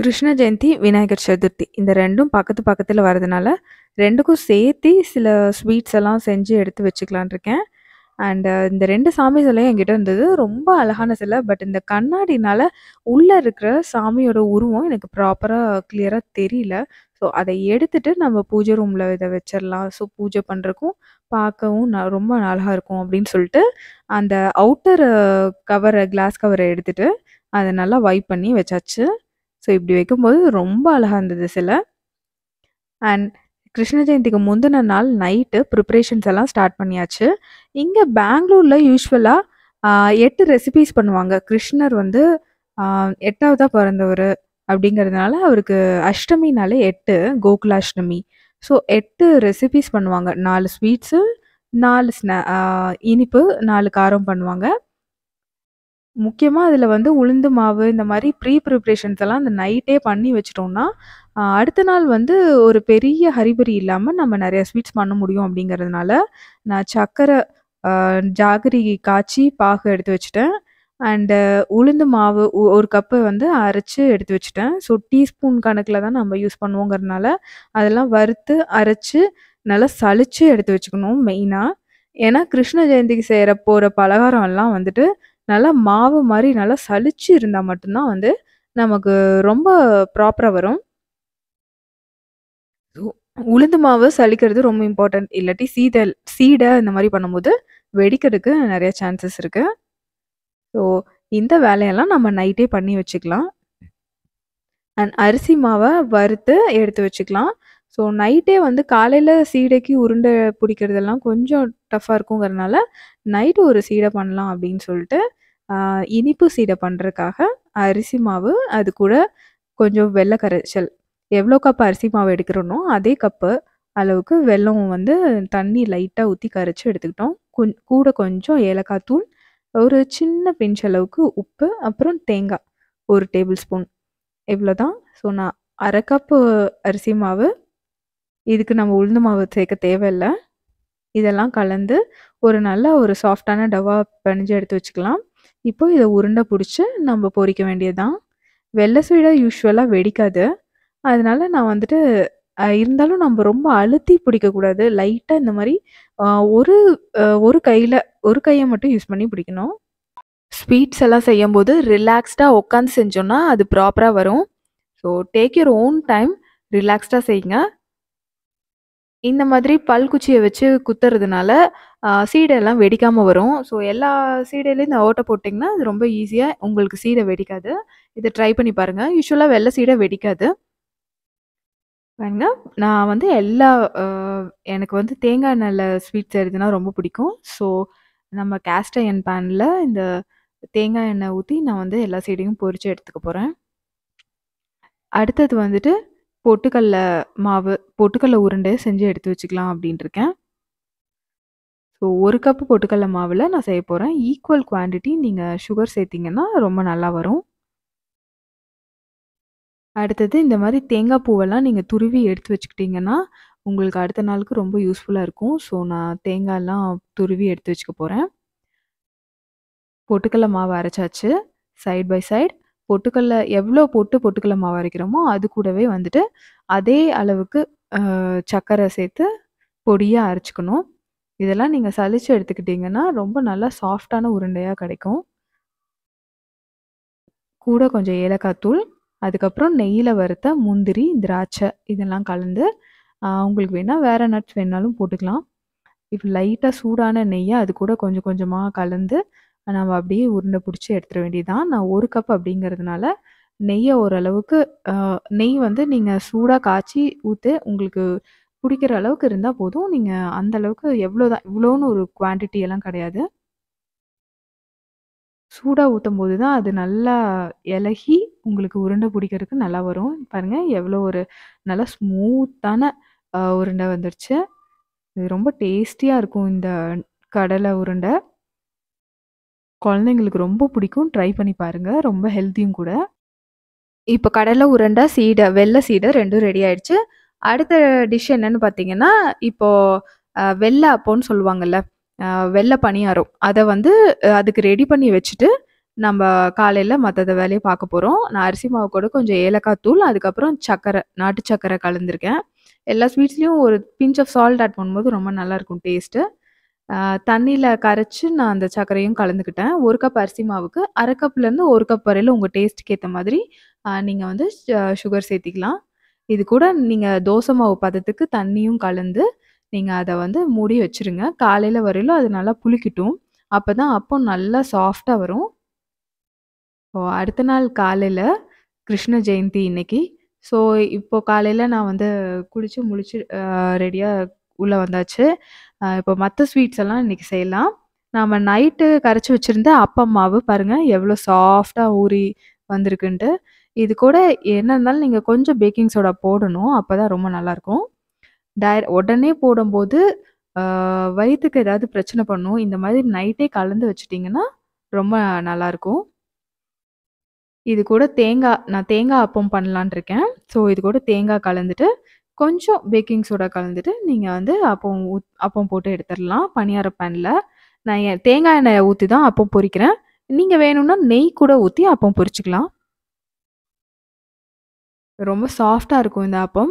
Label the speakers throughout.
Speaker 1: கிருஷ்ண ஜெயந்தி, விநாயகர் சதுர்த்தி இந்த 2ம் பக்கத்து பக்கத்துல வரதுனால, 2க்கும் சேர்த்தி சில ஸ்வீட்ஸ் எல்லாம் செஞ்சு எடுத்து வச்சுக்கலான்னு இருக்கேன். இந்த 2 சாமி சிலையும் என்கிட்ட இருந்தது. ரொம்ப அழகான சிலை. பட் இந்த கண்ணாடினால உள்ள இருக்கிற சாமியோட உருவம் எனக்கு ப்ராப்பரா கிளியரா தெரியல. ஸோ அத எடுத்துட்டு நம்ம பூஜை ரூம்ல இத வச்சிரலாம். ஸோ பூஜை பண்றதுக்கும், பார்க்கவும் ரொம்ப அழகா இருக்கும் அப்படின்னு சொல்லிட்டு, அந்த அவுட்டர் கிளாஸ் கவர எடுத்துட்டு, அத நல்லா வைப் பண்ணி வச்சாச்சு. ஸோ இப்படி வைக்கும்போது ரொம்ப அழகா இருந்தது சிலை. அண்ட் கிருஷ்ண ஜெயந்திக்கு முந்தின நாள் நைட்டு ப்ரிப்பரேஷன்ஸ் எல்லாம் ஸ்டார்ட் பண்ணியாச்சு. இங்க பெங்களூர்ல யூசுவலா 8 ரெசிபீஸ் பண்ணுவாங்க. கிருஷ்ணர் வந்து 8வதா பிறந்தவரு அப்படிங்கிறதுனால, அவருக்கு அஷ்டமினாலே 8 கோகுலாஷ்டமி. ஸோ 8 ரெசிபீஸ் பண்ணுவாங்க. 4 ஸ்வீட்ஸு, 4 இனிப்பு, 4 காரம் பண்ணுவாங்க. முக்கியமா அதில வந்து உளுந்து மாவு இந்த மாரி ப்ரிப்பரேஷன்ஸ் எல்லாம் அந்த நைட்டே பண்ணி வச்சுட்டோம்னா, அடுத்த நாள் வந்து ஒரு பெரிய ஹரிபரி இல்லாம நம்ம நெறைய ஸ்வீட்ஸ் பண்ண முடியும் அப்படிங்கிறதுனால, நான் சர்க்கரை ஜாகரி காய்ச்சி பாகு எடுத்து வச்சுட்டேன். அண்டு உளுந்து மாவு 1 கப்பு வந்து அரைச்சு எடுத்து வச்சுட்டேன். ஸோ டீஸ்பூன் கணக்குல தான் நம்ம யூஸ் பண்ணுவோங்கிறதுனால, அதெல்லாம் வறுத்து, அரைச்சு, நல்லா சலிச்சு எடுத்து வச்சுக்கணும் மெயினா. ஏன்னா கிருஷ்ண ஜெயந்திக்கு போற பலகாரம் எல்லாம் வந்துட்டு நல்லா மாவு மாரி நல்லா சலிச்சு இருந்தா மட்டும் தான் வந்து நமக்கு ரொம்ப ப்ராப்பரா வரும். உளுந்து மாவு சலிக்கிறது ரொம்ப இம்பார்ட்டன்ட். இல்லாட்டி சீடை இந்த மாரி பண்ணும்போது வெடிக்கிறதுக்கு நெறைய சான்சஸ் இருக்கு. ஸோ இந்த வேலையெல்லாம் நம்ம நைட்டே பண்ணி வச்சுக்கலாம். அண்ட் அரிசி மாவ வறுத்து எடுத்து வச்சுக்கலாம். ஸோ நைட்டே வந்து காலையில சீடைக்கு உருண்டை பிடிக்கிறதெல்லாம் கொஞ்சம் டஃப்பா இருக்குங்கிறனால, நைட்டு ஒரு சீடை பண்ணலாம் அப்படின்னு சொல்லிட்டு, இனிப்பு சீடை பண்றதுக்காக அரிசி மாவு, அது கூட கொஞ்சம் வெல்ல கரைச்சல். எவ்வளோ கப் அரிசி மாவு எடுக்கிறோனோ, அதே கப்பு அளவுக்கு வெல்லம் வந்து தண்ணி லைட்டா ஊத்தி கரைச்சு எடுத்துக்கிட்டோம். கூட கொஞ்சம் ஏலக்காய் தூள், ஒரு சின்ன பிஞ்ச் அளவுக்கு உப்பு, அப்புறம் தேங்காய் 1 டேபிள் ஸ்பூன். இவ்வளோதான். ஸோ நான் 1/2 கப்பு அரிசி மாவு, இதுக்கு நம்ம உளுந்து மாவு சேர்க்க தேவையில்ல. இதெல்லாம் கலந்து ஒரு நல்ல ஒரு சாஃப்ட்டான டவா பெனஞ்சு எடுத்து வச்சுக்கலாம். இப்போ இத உருண்டை புடிச்சு நம்ம பொரிக்க வேண்டியது தான். வெள்ளை சீடை யூசுவலா வெடிக்காது. அதனால நான் வந்துட்டு இருந்தாலும் நம்ம ரொம்ப அழுத்தி பிடிக்கக்கூடாது. லைட்டா இந்த மாரி அ ஒரு ஒரு கைய மட்டும் யூஸ் பண்ணி பிடிக்கணும். ஸ்வீட்ஸ் எல்லாம் செய்யும்போது ரிலாக்ஸ்டா உட்காந்து செஞ்சோம்னா, அது ப்ராப்பரா வரும். So take your own time. ரிலாக்ஸ்டா செய்யுங்க. இந்த மாதிரி பல்குச்சிய வச்சு குத்துறதுனால, சீடையெல்லாம் வெடிக்காம வரும். ஸோ எல்லா சீடையிலயும் இந்த ஓட்ட போட்டிங்கன்னா, அது ரொம்ப ஈஸியா உங்களுக்கு சீடை வெடிக்காது. இத ட்ரை பண்ணி பாருங்க. யூசுவலா வெள்ள சீடை வெடிக்காது. பாருங்க, நான் வந்து எல்லா அ எனக்கு வந்து தேங்காய் எண்ணெய்ல ஸ்வீட் செய்றதுனா ரொம்ப பிடிக்கும். ஸோ நம்ம கேஸ்ட் அயர்ன் பேன்ல இந்த தேங்காய் எண்ணெய் ஊத்தி நான் வந்து எல்லா சீடையும் பொரிச்சு எடுத்துக்க போறேன். அடுத்தது வந்துட்டு பொட்டுக்கல்ல மாவு, பொட்டுக்கல்ல உருண்டை செஞ்சு எடுத்து வச்சுக்கலாம் அப்டின்ட்டு இருக்கேன். ஸோ 1 கப் பொட்டுக்கல்ல மாவுல நான் செய்ய போறேன். ஈக்குவல் குவான்டிட்டி நீங்க சுகர் சேர்த்தீங்கன்னா ரொம்ப நல்லா வரும். அடுத்தது இந்த மாரி தேங்காய் பூவெல்லாம் நீங்க துருவி எடுத்து வச்சுக்கிட்டீங்கன்னா, உங்களுக்கு அடுத்த நாளுக்கு ரொம்ப யூஸ்ஃபுல்லா இருக்கும். ஸோ நான் தேங்காய்லாம் துருவி எடுத்து வச்சுக்க போறேன். பொட்டுக்கல்ல மாவு அரைச்சாச்சு. சைட் பை சைட் எவ்வளோ போட்டு பொட்டுக்கல்ல மாவு அரைக்கிறோமோ, அது கூடவே வந்துட்டு அதே அளவுக்கு சர்க்கரை சேர்த்து பொடியா அரைச்சுக்கணும். இதெல்லாம் நீங்க சலிச்சு எடுத்துக்கிட்டீங்கன்னா, ரொம்ப நல்லா சாஃப்ட்டான உருண்டையா கிடைக்கும். கூட கொஞ்சம் ஏலக்காய் தூள், அதுக்கப்புறம் நெய்யில வறுத்த முந்திரி, திராட்சை இதெல்லாம் கலந்து, உங்களுக்கு வேணா வேற நட்ஸ் வேணாலும் போட்டுக்கலாம். இப்போ லைட்டா சூடான நெய்ய அது கூட கொஞ்சம் கொஞ்சமா கலந்து, நம்ம அப்படியே உருண்டை புடிச்சு எடுத்துற வேண்டியது தான். நான் 1 கப் அப்படிங்கிறதுனால, நெய்ய ஓரளவுக்கு நெய் வந்து நீங்க சூடா காய்ச்சி உங்களுக்கு பிடிக்கிற அளவுக்கு இருந்தா போதும். நீங்க அந்த அளவுக்கு இவ்வளோன்னு ஒரு குவான்டிட்டி எல்லாம் கிடையாது. சூடா ஊத்தும்போது தான் அது நல்லா எளகி, உங்களுக்கு உருண்டை பிடிக்கிறதுக்கு நல்லா வரும். பாருங்க எவ்வளோ ஒரு நல்லா ஸ்மூத்தான உருண்டை வந்துருச்சு. இது ரொம்ப டேஸ்டியா இருக்கும் இந்த கடலை உருண்டை. குழந்தைங்களுக்கு ரொம்ப பிடிக்கும். ட்ரை பண்ணி பாருங்க. ரொம்ப ஹெல்த்தியும் கூட. இப்போ கடலை உருண்டை, வெள்ளை சீடை 2ம் ரெடி ஆயிடுச்சு. அடுத்த டிஷ் என்னன்னு பார்த்தீங்கன்னா, இப்போ வெள்ள அப்பம்ன்னு சொல்லுவாங்கல்ல. வெள்ள பணியாரம். அத வந்து அதுக்கு ரெடி பண்ணி வச்சுட்டு, நம்ப காலையில மத்தத வேலைய பார்க்க போறோம். நான் அரிசி மாவு கூட கொஞ்சம் ஏலக்காய் தூள், அதுக்கப்புறம் சர்க்கரை, நாட்டு சர்க்கரை கலந்துருக்கேன். எல்லா ஸ்வீட்ஸ்லயும் ஒரு பிஞ்ச் ஆஃப் சால்ட் ஆட் பண்ணும்போது ரொம்ப நல்லாருக்கும் டேஸ்ட்டு. அ தண்ணீல கரைச்சு நான் அந்த சர்க்கரையும் கலந்துக்கிட்டேன். 1 கப் அரிசி மாவுக்கு 1/2 கப்லேருந்து 1 கப் வரையில உங்க டேஸ்ட்டுக்கு ஏத்த மாதிரி நீங்க வந்து சுகர் சேர்த்திக்கலாம். இது கூட நீங்க தோசை மாவு பதத்துக்கு தண்ணியும் கலந்து, நீங்க அத வந்து மூடி வச்சுருங்க. காலையில வரையிலும் அது நல்லா புளிக்கட்டும். அப்பதான் அப்பம் நல்லா சாஃப்ட்டா வரும். அடுத்த நாள் காலையில கிருஷ்ண ஜெயந்தி இன்னைக்கு. ஸோ, இப்போ காலையில நான் வந்து குளிச்சு முழிச்சு ரெடியா உள்ள வந்தாச்சு. இப்போ மத்த ஸ்வீட்ஸ் எல்லாம் இன்னைக்கு செய்யலாம். நாம நைட்டு கரைச்சு வச்சிருந்த அப்பம் மாவு பாருங்க எவ்வளோ சாஃப்ட்டா ஊறி வந்திருக்குன்ட்டு. இது கூட என்ன இருந்தாலும் நீங்க கொஞ்சம் பேக்கிங் சோடா போடணும். அப்பதான் ரொம்ப நல்லாருக்கும். உடனே போடும்போது அ வயித்துக்கு ஏதாவது பிரச்சனை பண்ணும். இந்த மாதிரி நைட்டே கலந்து வச்சுட்டீங்கன்னா, ரொம்ப நல்லாருக்கும். இது கூட நான் தேங்காய் அப்பம் பண்ணலான்னு இருக்கேன். ஸோ, இது கூட தேங்காய் கலந்துட்டு, கொஞ்சம் பேக்கிங் சோடா கலந்துட்டு, நீங்க வந்து அப்பம் போட்டு எடுத்துறலாம். பணியார பேன்ல. நான் தேங்காய் எண்ணெய ஊத்தி தான் அப்பம் பொரிக்கிறேன். நீங்க வேணும்னா நெய் கூட ஊத்தி அப்பம் பொரிச்சுக்கலாம். ரொம்ப சாஃப்ட்டா இருக்கும் இந்த அப்பம்.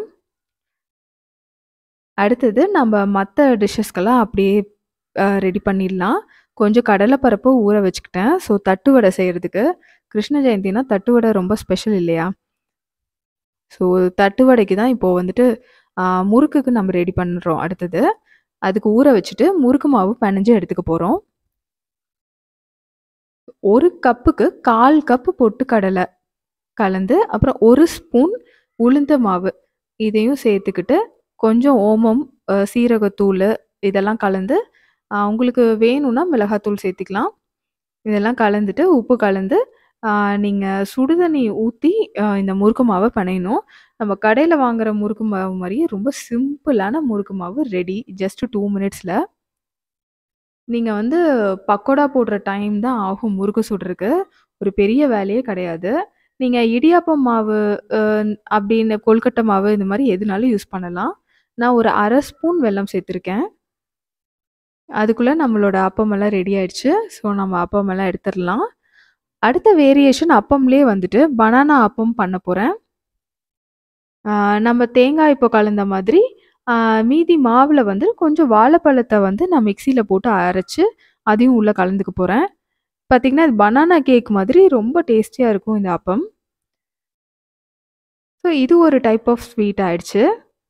Speaker 1: அடுத்தது நம்ம மத்த டிஷ்ஷஸ்க்கெல்லாம் அப்படியே ரெடி பண்ணிடலாம். கொஞ்சம் கடலை பருப்பு ஊற வச்சுக்கிட்டேன். ஸோ, தட்டு வடை செய்றதுக்கு. கிருஷ்ண ஜெயந்தினா தட்டு வடை ரொம்ப ஸ்பெஷல் இல்லையா? ஸோ, தட்டு வடைக்கு தான் இப்போ வந்துட்டு முறுக்குக்கு நம்ம ரெடி பண்றோம் அடுத்தது. அதுக்கு ஊற வச்சுட்டு முறுக்கு மாவு பெனஞ்சு எடுத்துக்க போறோம். 1 கப்புக்கு 1/4 கப்பு பொட்டுக்கடலை கலந்து, அப்புறம் 1 ஸ்பூன் உளுந்த மாவு இதையும் சேர்த்துக்கிட்டு, கொஞ்சம் ஓமம், சீரகத்தூளு இதெல்லாம் கலந்து, உங்களுக்கு வேணும்னா மிளகாத்தூள் சேர்த்துக்கலாம். இதெல்லாம் கலந்துட்டு, உப்பு கலந்து, ஆ நீங்க சுடுதண்ணி ஊத்தி இந்த முறுக்கு மாவ பெனையணும். நம்ம கடையில வாங்குற முறுக்கு மாவு மாரியே ரொம்ப சிம்பிளான முறுக்கு மாவு ரெடி. ஜஸ்ட் 2 மினிட்ஸ்ல. நீங்க வந்து பக்கோடா போடுற டைம் தான் ஆகும் முறுக்கு சுடுறக்கு. ஒரு பெரிய வேலையே கிடையாது. நீங்க இடியாப்பம் மாவு அ அப்படின்னு கொழுக்கட்டை மாவு இந்த மாரி எதுனாலும் யூஸ் பண்ணலாம். நான் ஒரு 1/2 ஸ்பூன் வெல்லம் சேர்த்துருக்கேன். அதுக்குள்ள நம்மளோட அப்பமெல்லாம் ரெடி ஆயிடுச்சு. ஸோ, நம்ம அப்பமெல்லாம் எடுத்துறலாம். அடுத்த வேரியேஷன் அப்பம்லயே வந்துட்டு பனானா அப்பம் பண்ண போறேன். ஆ நம்ம தேங்காய் இப்போ கலந்த மாதிரி, ஆ மீதி மாவுல வந்து கொஞ்சம் வாழைப்பழத்த வந்து நான் மிக்ஸியில போட்டு அரைச்சு, அதையும் உள்ள கலந்துக்க போறேன். பார்த்தீங்கன்னா, இது பனானா கேக் மாதிரி ரொம்ப டேஸ்டியா இருக்கும் இந்த அப்பம். ஸோ, இது ஒரு டைப் ஆஃப் ஸ்வீட் ஆயிடுச்சு.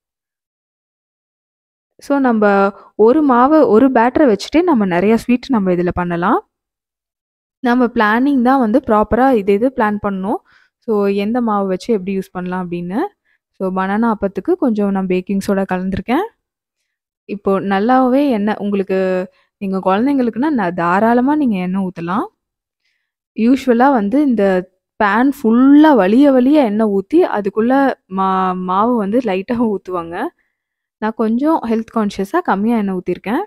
Speaker 1: ஸோ, நம்ப ஒரு பேட்டர வச்சுட்டே நம்ம நெறைய ஸ்வீட் நம்ம இதில பண்ணலாம். நம்ம பிளானிங் தான் வந்து ப்ராப்பரா இது இது பிளான் பண்ணணும். ஸோ, எந்த மாவு வச்சு எப்படி யூஸ் பண்ணலாம் அப்படின்னு. ஸோ, பனானா அப்பத்துக்கு கொஞ்சம் நான் பேக்கிங் சோடா கலந்துருக்கேன். இப்போ நல்லாவே எண்ணெய் உங்களுக்கு எங்க குழந்தைங்களுக்குன்னா தாராளமா நீங்க எண்ணெய் ஊத்தலாம். யூசுவலா வந்து இந்த பேன் ஃபுல்லா வழிய வழிய எண்ணெய் ஊத்தி, அதுக்குள்ள மா மாவு வந்து லைட்டா ஊத்துவாங்க. நான் கொஞ்சம் ஹெல்த் கான்ஷியஸா கம்மியா எண்ணெய் ஊத்திருக்கேன்.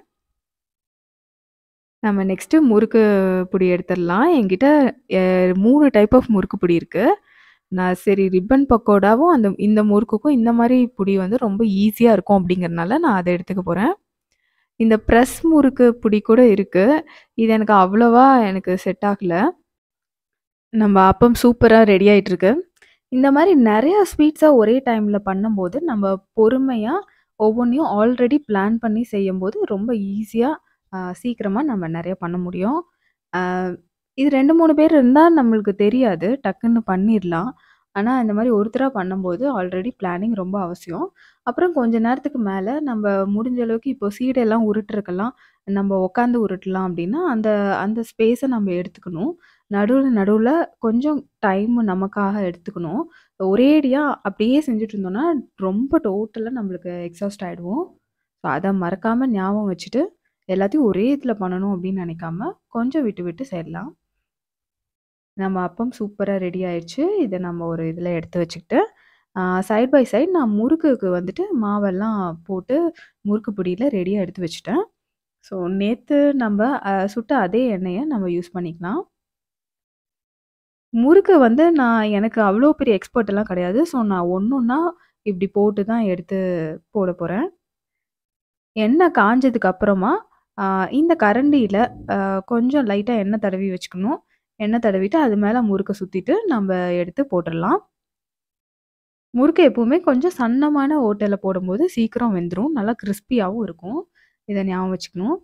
Speaker 1: நம்ம நெக்ஸ்ட்டு முறுக்கு பொடி எடுத்துடலாம். என்கிட்ட எ 3 டைப் ஆஃப் முறுக்கு பொடி இருக்கு. நான் சரி ரிப்பன் பக்கோடாவும், இந்த முறுக்குக்கும் இந்த மாரி பொடி வந்து ரொம்ப ஈஸியா இருக்கும் அப்படிங்கிறனால நான் அத எடுத்துக்க போறேன். இந்த பிரஸ் முறுக்கு பொடி கூட இருக்கு. இது எனக்கு செட் ஆகல. நம்ம அப்பம் சூப்பரா ரெடி ஆயிட்டுருக்கு. இந்த மாரி நெறைய ஸ்வீட்ஸா ஒரே டைம்ல பண்ணும்போது, நம்ம பொறுமையா ஒவ்வொன்னையும் ஆல்ரெடி பிளான் பண்ணி செய்யும்போது, ரொம்ப ஈஸியா சீக்கிரமா நம்ம நெறைய பண்ண முடியும். அ இது 2, 3 பேர் இருந்தா நம்மளுக்கு தெரியாது. டக்குன்னு பண்ணிர்லாம். ஆனா, இந்த மாரி ஒருத்தரா பண்ணும்போது ஆல்ரெடி பிளானிங் ரொம்ப அவசியம். அப்புறம் கொஞ்ச நேரத்துக்கு மேல நம்ப முடிஞ்ச அளவுக்கு இப்போ சீடெல்லாம் உருட்டுறதுக்கெல்லாம் நம்ப உட்காந்து உருட்டலாம் அப்டின்னா, அந்த அந்த ஸ்பேஸ நம்ம எடுத்துக்கணும். நடுவுல நடுவுல கொஞ்சம் டைம் நமக்காக எடுத்துக்கணும். ஒரேடியா அப்படியே செஞ்சுட்டு இருந்தோம்னா, ரொம்ப டோட்டலா நம்மளுக்கு எக்ஸாஸ்ட் ஆயிடுவோம். ஸோ அத மறக்காம ஞாபகம் வச்சுட்டு, எல்லாத்தையும் ஒரே இதுல பண்ணணும் அப்படின்னு நினைக்காம, கொஞ்சம் விட்டு விட்டு செய்யலாம். நம்ம அப்பம் சூப்பரா ரெடி ஆயிருச்சு. இத நம்ம ஒரு இதுல எடுத்து வச்சுக்கிட்டு, சைட் பை சைட் நான் முறுக்குக்கு வந்துட்டு மாவெல்லாம் போட்டு, முறுக்கு பொடியில ரெடியா எடுத்து வச்சுட்டேன். ஸோ நேத்து நம்ப சுட்ட அதே எண்ணெய நம்ம யூஸ் பண்ணிக்கலாம். முறுக்கு வந்து எனக்கு அவ்ளோ பெரிய எக்ஸ்பர்ட்லாம் கிடையாது. ஸோ நான் ஒண்ணொன்னா இப்டி போட்டு தான் எடுத்து போட போறேன். எண்ணெய் காஞ்சதுக்கு அப்புறமா, ஆ இந்த கரண்டியில கொஞ்சம் லைட்டா எண்ணெய் தடவி வச்சுக்கணும். எண்ணெய் தடவிட்டு அது மேல முறுக்க சுத்திட்டு நம்ப எடுத்து போட்டுறலாம். முறுக்கு எப்பவுமே கொஞ்சம் சன்னமான ஓட்டையில போடும்போது சீக்கிரம் வெந்துரும். நல்லா கிரிஸ்பியாவும் இருக்கும். இத ஞாபகம் வச்சுக்கணும்.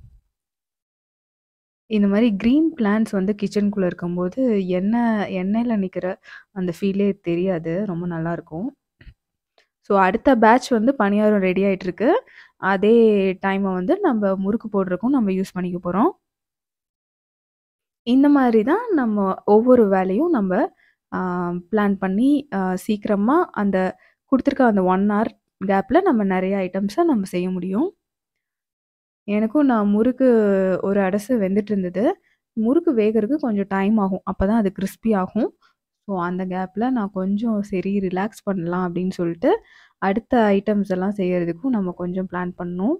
Speaker 1: இந்த மாரி கிரீன் பிளான்ட்ஸ் வந்து கிச்சனுக்குள்ள இருக்கும்போது, எண்ணெயில நிக்கிற அந்த ஃபீலே தெரியாது. ரொம்ப நல்லாருக்கும். ஸோ அடுத்த பேட்ச் வந்து பணியாரம் ரெடி ஆயிட்டுருக்கு. அதே டைம வந்து நம்ப முறுக்கு போடுறதுக்கும் நம்ம யூஸ் பண்ணிக்க போறோம். இந்த மாரி தான் நம்ம ஒவ்வொரு வேலையும் நம்ப ஆ பிளான் பண்ணி சீக்கிரமா அந்த குடுத்துருக்க அந்த 1 ஹவர் கேப்ல நம்ம நெறைய ஐட்டம்ஸ நம்ம செய்ய முடியும். எனக்கும் நான் முறுக்கு ஒரு அடசு வெந்துட்டு இருந்தது. முறுக்கு வேகறதுக்கு கொஞ்சம் டைம் ஆகும். அப்பதான் அது கிரிஸ்பி ஆகும். ஸோ அந்த கேப்ல நான் கொஞ்சம் சரி ரிலாக்ஸ் பண்ணலாம் அப்படின்னு சொல்லிட்டு, அடுத்த ஐட்டம்ஸ் எல்லாம் செய்யறதுக்கும் நம்ம கொஞ்சம் பிளான் பண்ணோம்.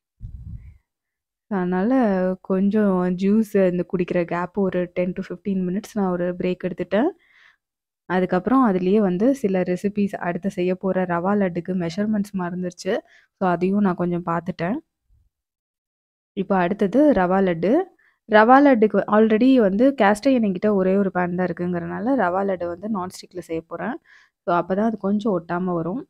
Speaker 1: அதனால கொஞ்சம் ஜூஸ் இந்த குடிக்கிற கேப் ஒரு 10 டூ 15 மினிட்ஸ் நான் ஒரு பிரேக் எடுத்துட்டேன். அதுக்கப்புறம் அதிலேயே வந்து சில ரெசிபீஸ் அடுத்து செய்ய போற ரவா லட்டுக்கு மெஷர்மெண்ட்ஸ் மறந்துருச்சு. ஸோ அதையும் நான் கொஞ்சம் பார்த்துட்டேன். இப்ப அடுத்தது ரவா லட்டு. ரவா லட்டுக்கு ஆல்ரெடி வந்து கேஸ்ட் அயர்ன் என்கிட்ட ஒரே ஒரு பேன் தான் இருக்குங்கிறனால, ரவா லட்டு வந்து நான்ஸ்டிக்ல செய்ய போறேன். ஸோ அப்பதான் அது கொஞ்சம் ஒட்டாம வரும்.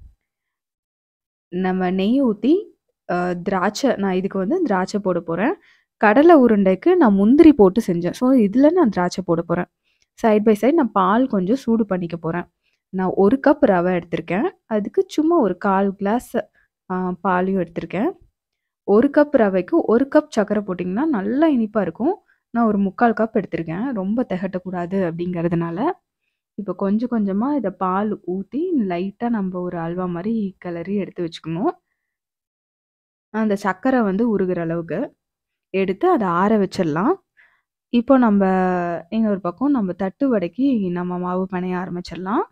Speaker 1: நம்ம நெய் ஊத்தி, திராட்சை நான் இதுக்கு வந்து திராட்சை போட போறேன். கடலை உருண்டைக்கு நான் முந்திரி போட்டு செஞ்சேன். ஸோ இதில நான் திராட்சை போட போறேன். சைட் பை சைட் நான் பால் கொஞ்சம் சூடு பண்ணிக்க போறேன். நான் 1 கப் ரவை எடுத்திருக்கேன். அதுக்கு சும்மா ஒரு 1/4 கிளாஸ் பாலையும் எடுத்திருக்கேன். 1 கப் ரவைக்கு 1 கப் சர்க்கரை போட்டிங்கன்னா, நல்லா இனிப்பா இருக்கும். நான் ஒரு 3/4 கப் எடுத்திருக்கேன். ரொம்ப தெகட்டக்கூடாது அப்படிங்கிறதுனால. இப்போ கொஞ்சம் கொஞ்சமா இத பால் ஊத்தி, லைட்டா நம்ப ஒரு அல்வா மாரி கிளறி எடுத்து வச்சுக்கணும். அந்த சர்க்கரை வந்து உருகுற அளவுக்கு எடுத்து அத ஆற வச்சிடலாம். இப்போ நம்ப இன்னொரு பக்கம் நம்ம தட்டு வடைக்கு நம்ம மாவு பெணைய ஆரம்பிச்சிடலாம்.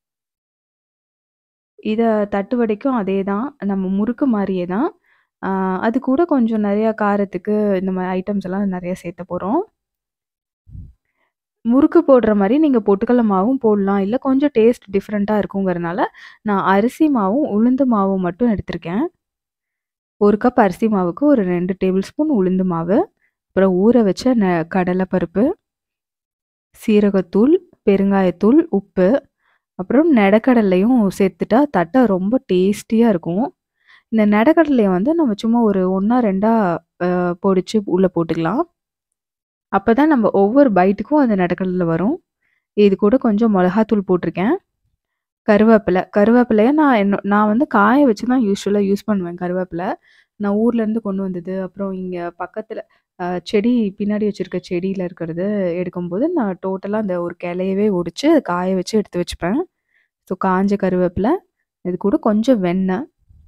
Speaker 1: இத தட்டு வடைக்கும் அதே தான். நம்ம முறுக்கு மாரியே தான். ஆ அது கூட கொஞ்சம் நெறையா காரத்துக்கு இந்த மாரி ஐட்டம்ஸ் எல்லாம் நெறைய சேர்த்த போறோம். முறுக்கு போடுற மாரி நீங்க பொட்டுக்கல்ல மாவும் போடலாம். இல்ல கொஞ்சம் டேஸ்ட் டிஃபரெண்ட்டா இருக்குங்கிறனால, நான் அரிசி மாவும், உளுந்து மாவும் மட்டும் எடுத்திருக்கேன். 1 கப் அரிசி மாவுக்கு ஒரு 2 டேபிள் ஸ்பூன் உளுந்து மாவு, அப்புறம் ஊற வச்ச கடலை பருப்பு, சீரகத்தூள், பெருங்காயத்தூள், உப்பு, அப்புறம் நெடக்கடலையும் சேர்த்துட்டா தட்ட ரொம்ப டேஸ்டியா இருக்கும். இந்த நெடக்கடலைய வந்து நம்ம சும்மா ஒரு 1ஆ 2ஆ பொடிச்சு உள்ள போட்டுக்கலாம். அப்பதான் நம்ம ஒவ்வொரு பைட்டுக்கும் அந்த நெடக்கடல வரும். இது கூட கொஞ்சம் மொளகாத்தூள் போட்டிருக்கேன். கருவேப்பிலைய நான் வந்து காய வச்சு தான் யூசுவலா யூஸ் பண்ணுவேன் கருவேப்பில. நான் ஊர்லேருந்து கொண்டு வந்தது, அப்புறம் இங்க பக்கத்துல செடி பின்னாடி வச்சிருக்க செடியில இருக்கிறது எடுக்கும்போது, நான் டோட்டலா அந்த ஒரு கிளையவே ஒடிச்சு காய வச்சு எடுத்து வச்சுப்பேன். ஸோ காஞ்ச கருவேப்பில, இது கூட கொஞ்சம் வெண்ணெய்,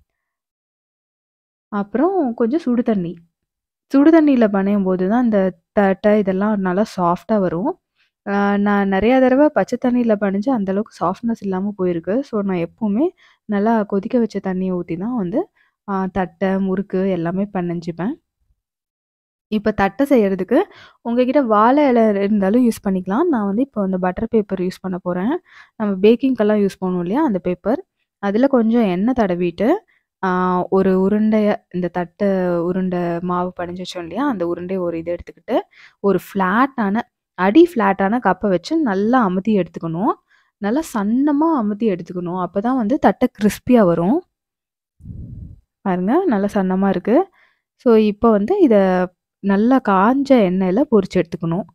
Speaker 1: அப்புறம் கொஞ்சம் சுடு தண்ணி. சுடு தண்ணீல பெனையும்போது தான் இந்த தட்டை இதெல்லாம் நல்லா சாஃப்ட்டா வரும். அ நான் நெறையா தடவ பச்சை தண்ணீல பெனஞ்சு அந்த அளவுக்கு சாஃப்ட்னஸ் இல்லாம போயிருக்கு. ஸோ நான் எப்பவுமே நல்லா கொதிக்க வச்ச தண்ணிய ஊத்தி தான் வந்து தட்டை, முறுக்கு எல்லாமே பெனஞ்சுப்பேன். இப்ப தட்டை செய்யறதுக்கு உங்ககிட்ட வாழை இலை இருந்தாலும் யூஸ் பண்ணிக்கலாம். நான் வந்து இப்போ இந்த பட்டர் பேப்பர் யூஸ் பண்ண போறேன். நம்ம பேக்கிங்க்கெல்லாம் யூஸ் பண்ணுவோம் இல்லையா? அந்த பேப்பர். அதில கொஞ்சம் எண்ணெய் தடவிட்டு, ஆ ஒரு உருண்டைய இந்த தட்டு உருண்டை மாவு பெனஞ்சு வச்சோம் இல்லையா? அந்த உருண்டைய ஒரு இத எடுத்துக்கிட்டு, ஒரு ஃப்ளாட்டான கப்ப வச்சு நல்லா அமுத்தி எடுத்துக்கணும். நல்லா சன்னமா அமுத்தி எடுத்துக்கணும். அப்பதான் வந்து தட்டை கிரிஸ்பியா வரும். பாருங்க, நல்லா சன்னமா இருக்கு. ஸோ, இப்போ வந்து இத நல்லா காஞ்ச எண்ணெயில பொரிச்சு எடுத்துக்கணும்.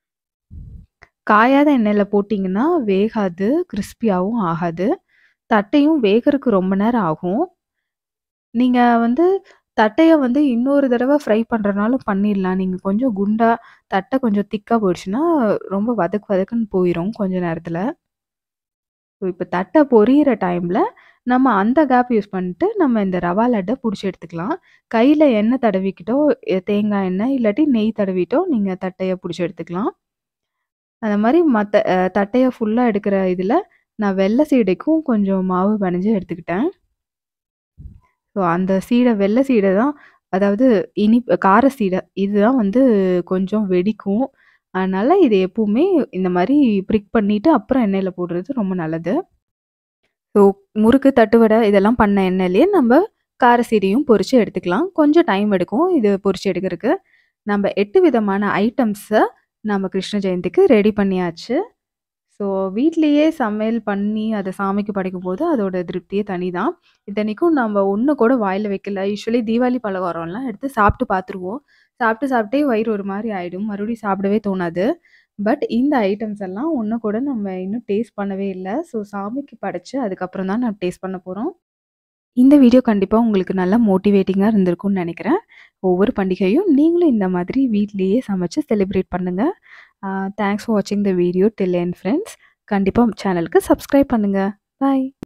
Speaker 1: காயாத எண்ணெயில போட்டீங்கன்னா, வேகாது, கிரிஸ்பியாவும் ஆகாது. தட்டையும் வேகறக்கு ரொம்ப நேரம் ஆகும். நீங்க வந்து தட்டைய வந்து இன்னொரு தடவ ஃப்ரை பண்றனாலும் பண்ணிடலாம். நீங்க கொஞ்சம் குண்டா, தட்ட கொஞ்சம் திக்கா போயிடுச்சுன்னா, ரொம்ப வதக்கு வதக்குன்னு போயிரும் கொஞ்ச நேரத்துல. இப்ப தட்ட பொரியிற டைம்ல, நம்ம அந்த கேப் யூஸ் பண்ணிட்டு, நம்ம இந்த ரவா லட்ட புடிச்சு எடுத்துக்கலாம். கையில எண்ணெய் தடவிக்கிட்டோ, தேங்காய் எண்ணெய் இல்லாட்டி நெய் தடவிட்டோ, நீங்க தட்டைய புடிச்சு எடுத்துக்கலாம். அந்த மாரி மத்த தட்டைய ஃபுல்லா எடுக்கிற இதுல, நான் வெள்ள சீடைக்கும் கொஞ்சம் மாவு பெனஞ்சு எடுத்துக்கிட்டேன். ஸோ அந்த வெள்ள சீடை தான் அதாவது கார சீடை. இதுதான் வந்து கொஞ்சம் வெடிக்கும். அதனால இது எப்பவுமே இந்த மாரி ப்ரிக் பண்ணிட்டு, அப்புறம் எண்ணெயில போடுறது ரொம்ப நல்லது. ஸோ முறுக்கு, தட்டுவடை இதெல்லாம் பண்ண எண்ணெயிலேயே நம்ப கார சீடையும் பொரிச்சு எடுத்துக்கலாம். கொஞ்சம் டைம் எடுக்கும் இது பொரிச்சு எடுக்கறக்கு. நம்ப 8 விதமான ஐட்டம்ஸ நம்ம கிருஷ்ண ஜெயந்திக்கு ரெடி பண்ணியாச்சு. ஸோ வீட்லயே சமையல் பண்ணி அத சாமிக்கு படைக்கும்போது அதோட திருப்தியே தனிதான். இத்தனைக்கும் நம்ம ஒண்ணு கூட வாயில வைக்கல. யூசுவலி தீபாவளி பலகாரம்லாம் எடுத்து சாப்பிட்டு பார்த்துருவோம். சாப்பிட்டே வயிறு ஒரு மாரி ஆயிடும். மறுபடியும் சாப்பிடவே தோணாது. பட் இந்த ஐட்டம்ஸ் எல்லாம் ஒண்ணு கூட நம்ம இன்னும் டேஸ்ட் பண்ணவே இல்ல. ஸோ சாமிக்கு படைச்சு அதுக்கப்புறம் தான் நான் டேஸ்ட் பண்ண போறோம். இந்த வீடியோ கண்டிப்பா உங்களுக்கு நல்லா மோட்டிவேட்டிங்கா இருந்திருக்கும்னு நெனைக்கிறேன். ஒவ்வொரு பண்டிகையும் நீங்களும் இந்த மாதிரி வீட்லயே சமைச்சு செலிப்ரேட் பண்ணுங்க. தேங்க்ஸ் ஃபார் வாட்சிங் the video till end friends. கண்டிப்பா சேனலுக்கு சப்ஸ்கிரைப் பண்ணுங்க. பாய்.